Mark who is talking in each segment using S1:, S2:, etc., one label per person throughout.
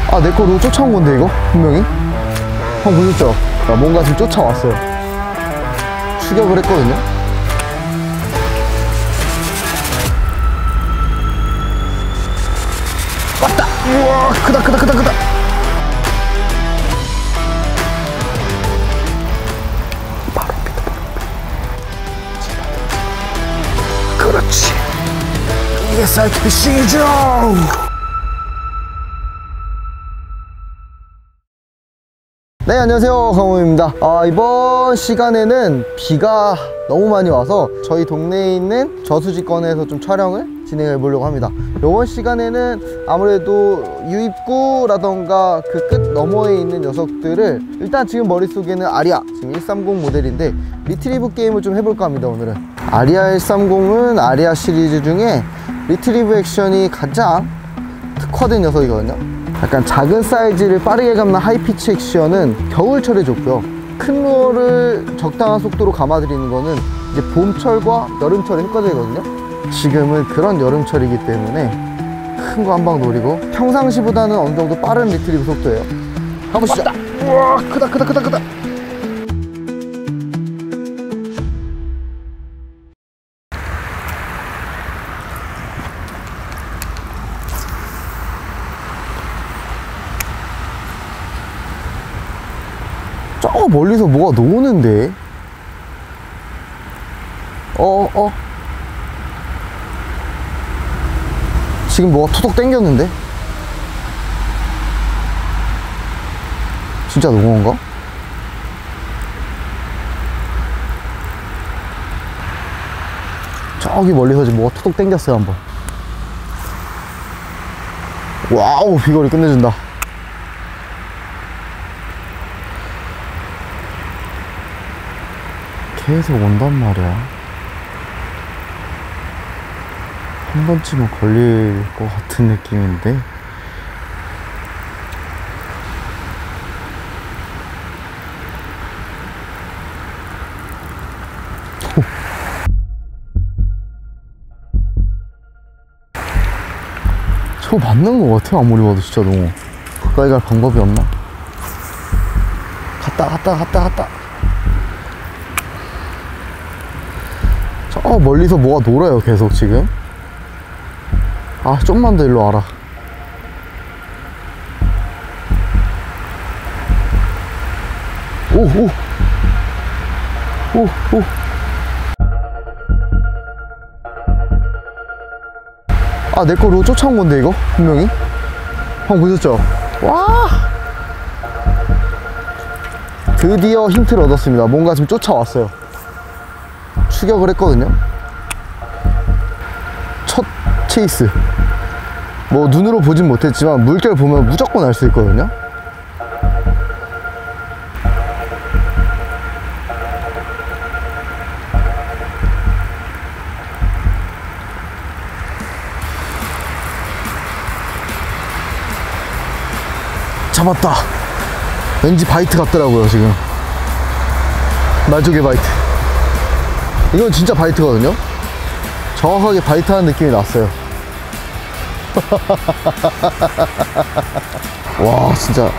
S1: 아, 내 거로 쫓아온 건데, 이거? 분명히? 형 보셨죠? 뭔가 지금 쫓아왔어요. 추격을 했거든요? 왔다! 우와, 크다. 바로 밑에. 그렇지. 이게 사이트 피싱이죠! 네, 안녕하세요, 강호입니다. 이번 시간에는 비가 너무 많이 와서 저희 동네에 있는 저수지권에서 좀 촬영을 진행해 보려고 합니다. 이번 시간에는 아무래도 유입구라던가 그 끝 너머에 있는 녀석들을, 일단 지금 머릿속에는 아리아 지금 130 모델인데 리트리브 게임을 좀 해볼까 합니다. 오늘은 아리아 130은 아리아 시리즈 중에 리트리브 액션이 가장 특화된 녀석이거든요. 약간 작은 사이즈를 빠르게 감는 하이피치 액션은 겨울철에 좋고요, 큰 루어를 적당한 속도로 감아드리는 거는 이제 봄철과 여름철에 효과적이거든요. 지금은 그런 여름철이기 때문에 큰 거 한 방 노리고, 평상시보다는 어느 정도 빠른 리트리브 속도예요. 가보시죠. 우와, 크다. 저 멀리서 뭐가 노는데? 지금 뭐가 토독 땡겼는데? 진짜 농어인가? 저기 멀리서 지금 뭐가 토독 땡겼어요. 한번. 와우, 비거리 끝내준다. 계속 온단 말이야. 한 번쯤은 걸릴 것 같은 느낌인데. 저거 맞는 것 같아. 아무리 봐도. 진짜 너무 가까이 갈 방법이 없나? 갔다. 저 멀리서 뭐가 놀아요, 계속 지금. 좀만 더 일로 와라. 오. 내 거로 쫓아온 건데, 이거? 분명히? 형 보셨죠? 와! 드디어 힌트를 얻었습니다. 뭔가 지금 쫓아왔어요. 추격을 했거든요. 첫 체이스. 뭐 눈으로 보진 못했지만 물결 보면 무조건 알 수 있거든요. 잡았다. 왠지 바이트 같더라고요, 지금. 말조개 바이트. 이건 진짜 바이트거든요. 정확하게 바이트하는 느낌이 났어요. 와, 진짜.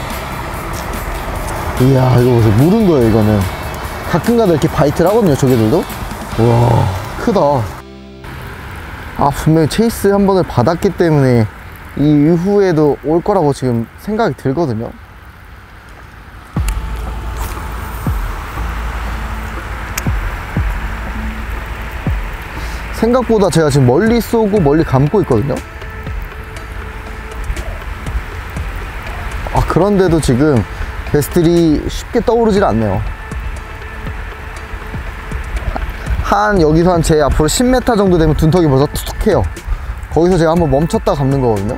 S1: 이야, 이거 보세요. 물은 거예요, 이거는. 가끔가다 이렇게 바이트를 하거든요, 조개들도. 와, 크다. 분명히 체이스 한 번을 받았기 때문에 이 이후에도 올 거라고 지금 생각이 들거든요. 생각보다 제가 지금 멀리 쏘고 멀리 감고 있거든요. 그런데도 지금 베스트들이 쉽게 떠오르질 않네요. 여기서 한 제 앞으로 10m 정도 되면 둔턱이 벌써 툭툭해요. 거기서 제가 한번 멈췄다 감는 거거든요.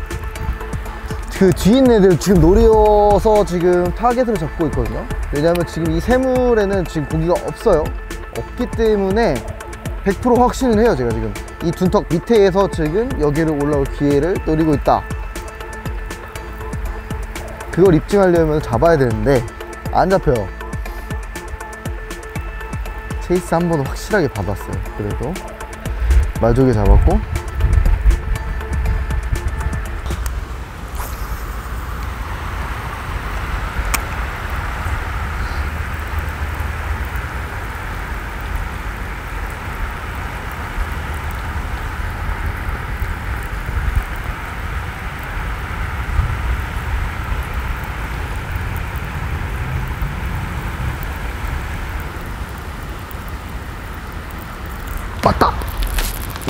S1: 그 뒤에 있는 애들 지금 노려서 지금 타겟을 잡고 있거든요. 왜냐면 지금 이 새물에는 지금 고기가 없어요. 없기 때문에 100% 확신을 해요. 제가 지금 이 둔턱 밑에에서 지금 여기를 올라올 기회를 노리고 있다. 그걸 입증하려면 잡아야 되는데 안 잡혀요. 체이스 한 번은 확실하게 받았어요. 그래도 말조개 잡았고,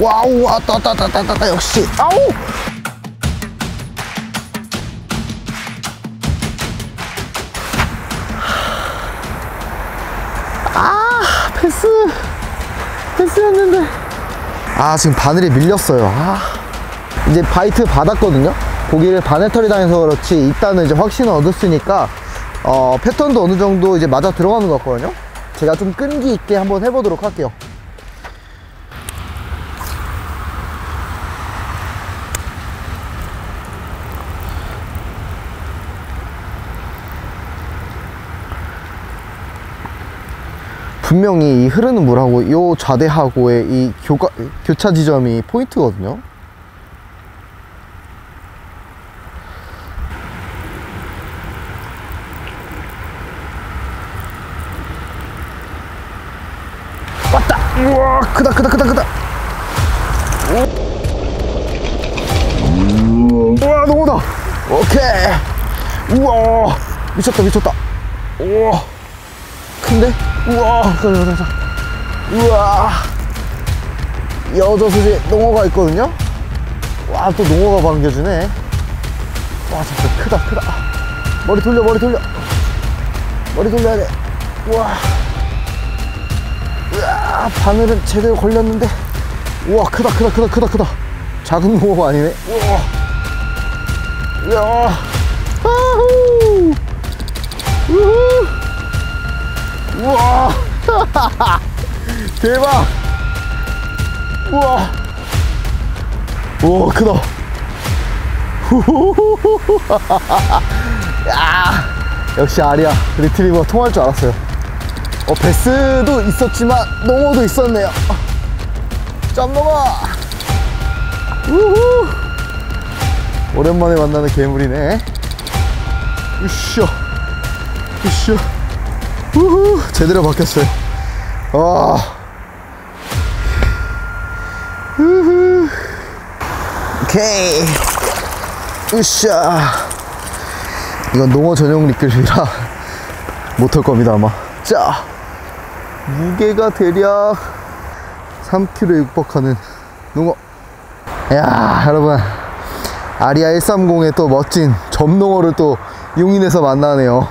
S1: 와우, 왔다, 역시. 아우! 패스였는데. 지금 바늘이 밀렸어요. 이제 바이트 받았거든요. 고기를 바늘털이 당해서 그렇지 일단은 이제 확신을 얻었으니까 패턴도 어느 정도 이제 맞아 들어가는 것 같거든요. 제가 좀 끈기 있게 한번 해보도록 할게요. 분명히 이 흐르는 물하고 이 좌대하고의 이 교차 지점이 포인트거든요. 왔다! 우와, 크다. 우와, 너무다. 오케이. 우와, 미쳤다. 우와, 큰데? 우와, 가자. 우와, 여저수지 농어가 있거든요. 와, 또 농어가 반겨주네. 와, 진짜 크다. 머리 돌려. 머리 돌려야 돼. 우와, 바늘은 제대로 걸렸는데. 우와, 크다. 작은 농어가 아니네. 우와, 아후, 우후. 우와. 대박. 우와, 크다. 야, 역시 아리아 리트리버가 통할 줄 알았어요. 베스도 있었지만 농어도 있었네요. 점 넘어. 우후. 오랜만에 만나는 괴물이네. 으쌰. 우후, 제대로 바뀌었어요. 우후. 오케이. 으쌰. 이건 농어 전용 리필이라 못할 겁니다, 아마. 자, 무게가 대략 3kg에 육박하는 농어. 야, 여러분, 아리아 130의 또 멋진 점농어를 또 용인에서 만나네요.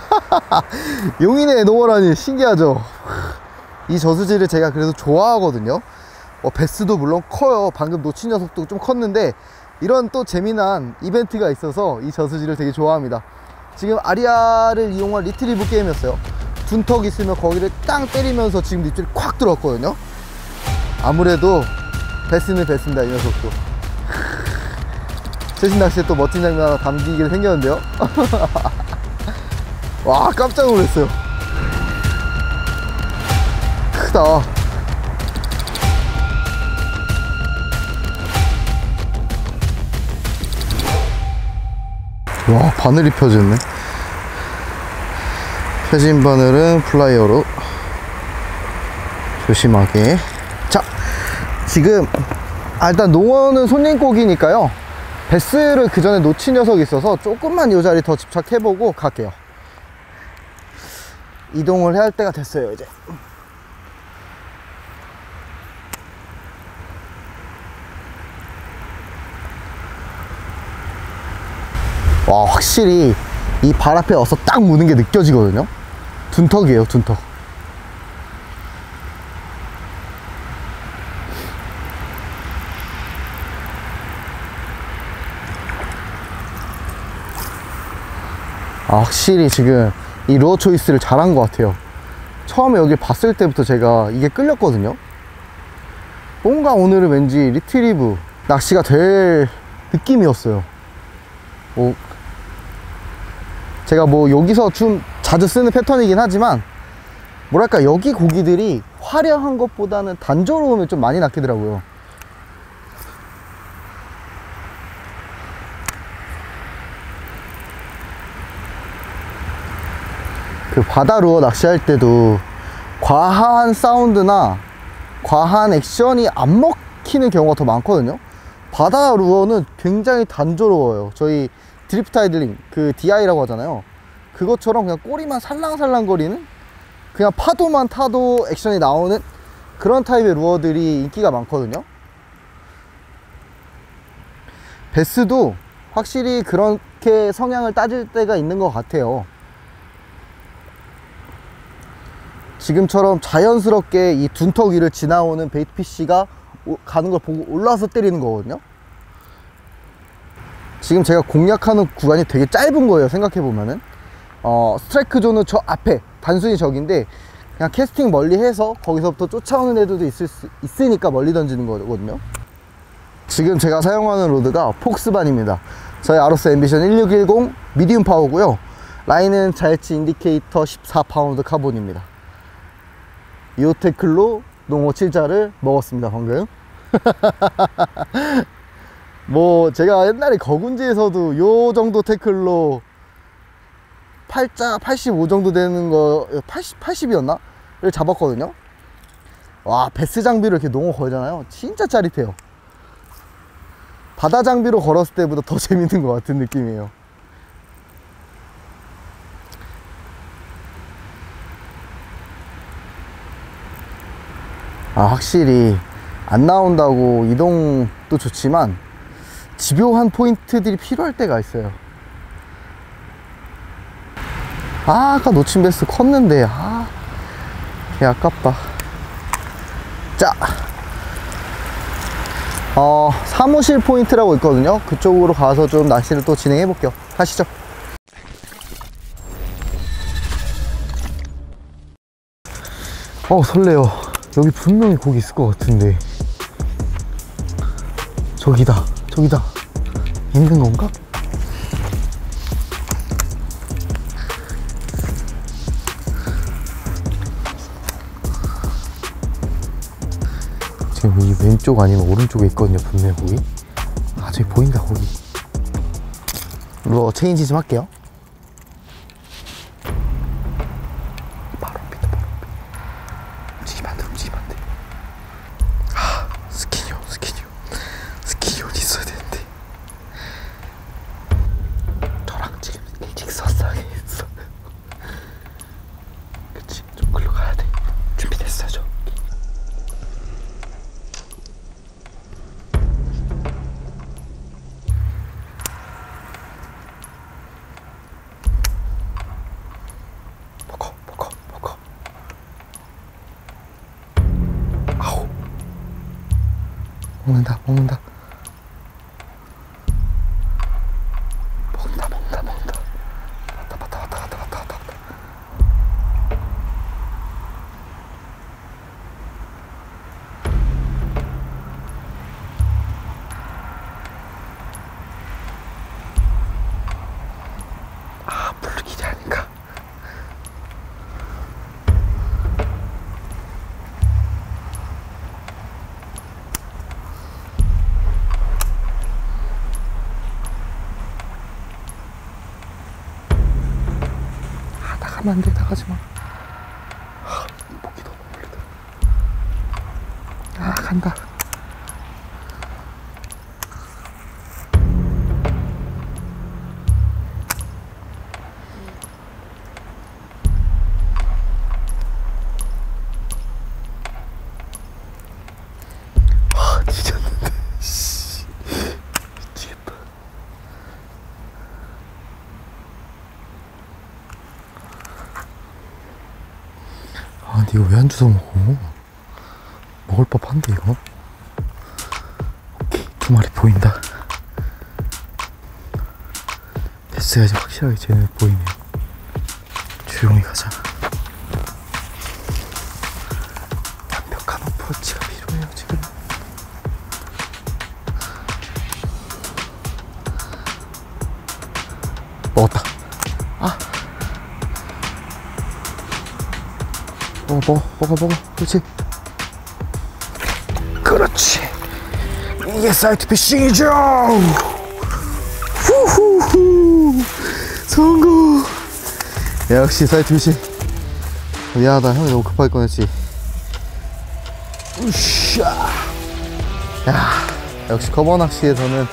S1: 용인의 농어라니 신기하죠. 이 저수지를 제가 그래도 좋아하거든요. 베스도 물론 커요. 방금 놓친 녀석도 좀 컸는데 이런 또 재미난 이벤트가 있어서 이 저수지를 되게 좋아합니다. 지금 아리아를 이용한 리트리브 게임이었어요. 둔턱 있으면 거기를 땅 때리면서 지금 입질이 콱 들어왔거든요. 아무래도 베스는 베스입니다, 이 녀석도. 최신 낚시에 또 멋진 장면 하나 담기게 생겼는데요. 와, 깜짝 놀랐어요. 크다. 와, 바늘이 펴졌네. 펴진 바늘은 플라이어로 조심하게. 자, 지금 일단 농어는 손님고기니까요, 베스를 그 전에 놓친 녀석이 있어서 조금만 이 자리 더 집착해보고 갈게요. 이동을 해야 할 때가 됐어요, 이제. 와, 확실히 이 발 앞에 와서 딱 무는 게 느껴지거든요. 둔턱이에요, 둔턱. 확실히 지금 이 루어 초이스를 잘한 것 같아요. 처음에 여기 봤을 때부터 제가 이게 끌렸거든요. 뭔가 오늘은 왠지 리트리브 낚시가 될 느낌이었어요. 제가 여기서 좀 자주 쓰는 패턴이긴 하지만, 뭐랄까, 여기 고기들이 화려한 것보다는 단조로움을 좀 많이 낚이더라고요. 그 바다 루어 낚시할 때도 과한 사운드나 과한 액션이 안 먹히는 경우가 더 많거든요. 바다 루어는 굉장히 단조로워요. 저희 드리프트 아이들링, 그 DI라고 하잖아요. 그것처럼 그냥 꼬리만 살랑살랑 거리는, 그냥 파도만 타도 액션이 나오는 그런 타입의 루어들이 인기가 많거든요. 베스도 확실히 그렇게 성향을 따질 때가 있는 것 같아요. 지금처럼 자연스럽게 이 둔턱 위를 지나오는 베이트 피쉬가 가는 걸 보고 올라와서 때리는 거거든요. 지금 제가 공략하는 구간이 되게 짧은 거예요. 생각해보면은 스트라이크 존은 저 앞에 단순히 저긴데 그냥 캐스팅 멀리 해서 거기서부터 쫓아오는 애들도 있으니까 멀리 던지는 거거든요. 지금 제가 사용하는 로드가 폭스반입니다. 저희 아로스 앰비션 1610 미디움 파워고요. 라인은 자이치 인디케이터 14파운드 카본입니다. 이 태클로 농어 7자를 먹었습니다 방금. 뭐 제가 옛날에 거군지에서도 요 정도 태클로 8자 85 정도 되는 거 80이었나? 를 잡았거든요. 와, 베스 장비로 이렇게 농어 걸잖아요. 진짜 짜릿해요. 바다 장비로 걸었을 때보다 더 재밌는 것 같은 느낌이에요. 확실히 안 나온다고 이동도 좋지만 집요한 포인트들이 필요할 때가 있어요. 아까 놓친 베스 컸는데 개 아깝다. 자, 사무실 포인트라고 있거든요. 그쪽으로 가서 좀 낚시를 또 진행해 볼게요. 가시죠. 설레요. 여기 분명히 고기 있을 것 같은데. 저기다 있는 건가? 지금 이 왼쪽 아니면 오른쪽에 있거든요. 분명히 고기. 저기 보인다 고기. 이거 체인지 좀 할게요. 바로 밑에 움직이면 안돼. 스키니 어디 있어야 되는데. 저랑 지금 일직선상에 있어. 그치, 좀 글로 가야 돼. 준비됐어요 저. 먹어. 아우. 먹는다. 왔다. 부르기지 아닌가? 나가면 안 돼. 나가지 마. 목이 너무 멀리다. 간다. 뒤졌는데. 미치겠다. 근데 이거 왜 안 주워 먹어? 먹을 법한데 이거? 오케이, 2마리 보인다. 됐어야지. 확실하게 쟤네 보이네. 조용히 가자. 완벽한 어프로치가 필요해요 지금. 먹었다. 먹어. 그렇지. 이게 사이트 피싱이죠. 후후후. 성공. 역시 사이트 피싱. 미안하다. 형이 너무 급하게 꺼냈지. 우샤. 야, 역시 커버 낚시에서는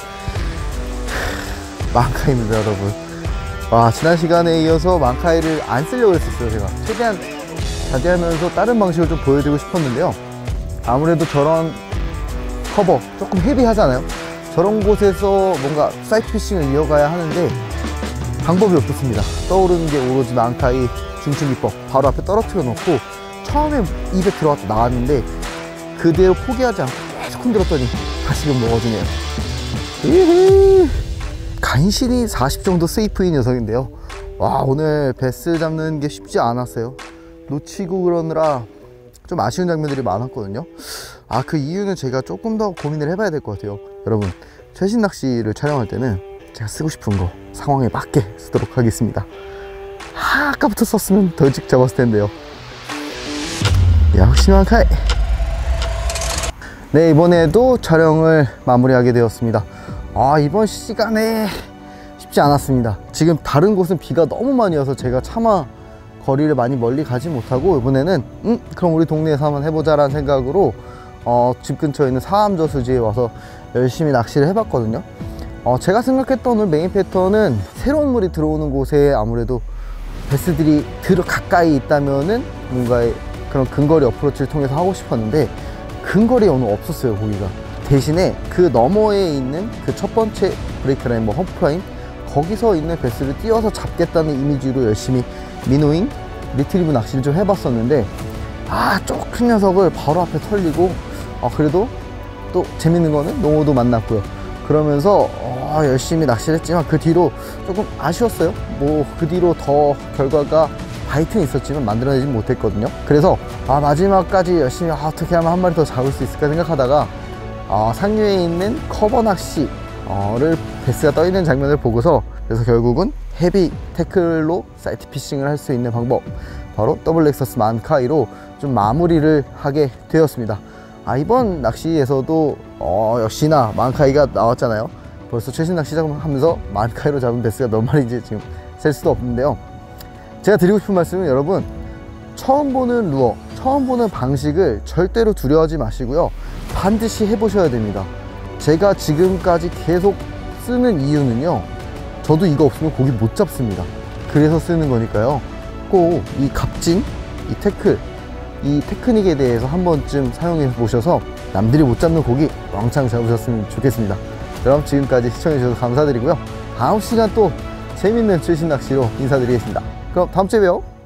S1: 망카입니다 여러분. 지난 시간에 이어서 망카이를 안 쓰려고 했었어요. 제가 최대한 자제하면서 다른 방식을 좀 보여드리고 싶었는데요. 아무래도 저런 커버 조금 헤비하잖아요. 저런 곳에서 뭔가 사이트 피싱을 이어가야 하는데 방법이 없었습니다. 떠오르는 게 오로지 망카이 중추기법 바로 앞에 떨어뜨려 놓고 처음에 입에 들어갔다 나왔는데 그대로 포기하지 않고 계속 흔들었더니 다시금 먹어주네요. 간신히 40 정도 세이프인 녀석인데요. 와, 오늘 베스 잡는 게 쉽지 않았어요. 놓치고 그러느라 좀 아쉬운 장면들이 많았거든요. 그 이유는 제가 조금 더 고민을 해봐야 될 것 같아요. 여러분, 최신 낚시를 촬영할 때는 제가 쓰고 싶은 거 상황에 맞게 쓰도록 하겠습니다. 아까부터 썼으면 더 일찍 잡았을 텐데요. 역시 망카이. 네, 이번에도 촬영을 마무리하게 되었습니다. 이번 시간에 쉽지 않았습니다. 지금 다른 곳은 비가 너무 많이 와서 제가 차마 거리를 많이 멀리 가지 못하고 이번에는 그럼 우리 동네에서 한번 해보자 라는 생각으로 집 근처에 있는 사암저수지에 와서 열심히 낚시를 해봤거든요. 제가 생각했던 오늘 메인 패턴은 새로운 물이 들어오는 곳에 아무래도 베스들이 가까이 있다면은 뭔가의 그런 근거리 어프로치를 통해서 하고 싶었는데 근거리에 오늘 없었어요. 거기가 대신에 그 너머에 있는 그 첫 번째 브레이크 라인, 뭐 험프 라인, 거기서 있는 베스를 띄워서 잡겠다는 이미지로 열심히 미노잉 리트리브 낚시를 좀 해봤었는데 조 큰 녀석을 바로 앞에 털리고 그래도 또 재밌는 거는 농어도 만났고요. 그러면서 열심히 낚시를 했지만 그 뒤로 조금 아쉬웠어요. 뭐 그 뒤로 더 결과가 바이트는 있었지만 만들어내지 못했거든요. 그래서 마지막까지 열심히 어떻게 하면 한 마리 더 잡을 수 있을까 생각하다가 상류에 있는 커버 낚시를 베스가 떠있는 장면을 보고서 그래서 결국은 헤비 태클로 사이트 피싱을 할 수 있는 방법, 바로 더블 렉서스 망카이로 좀 마무리를 하게 되었습니다. 이번 낚시에서도 역시나 망카이가 나왔잖아요. 벌써 최신 낚시 시작하면서 망카이로 잡은 베스가 몇 마리인지 지금 셀 수도 없는데요. 제가 드리고 싶은 말씀은 여러분, 처음 보는 루어, 처음 보는 방식을 절대로 두려워하지 마시고요. 반드시 해보셔야 됩니다. 제가 지금까지 계속 쓰는 이유는요, 저도 이거 없으면 고기 못 잡습니다. 그래서 쓰는 거니까요. 꼭 이 값진 이 태클, 이 테크닉에 대해서 한 번쯤 사용해 보셔서 남들이 못 잡는 고기 왕창 잡으셨으면 좋겠습니다. 그럼 지금까지 시청해 주셔서 감사드리고요. 다음 시간 또 재밌는 최신 낚시로 인사드리겠습니다. 그럼 다음 주에 봬요.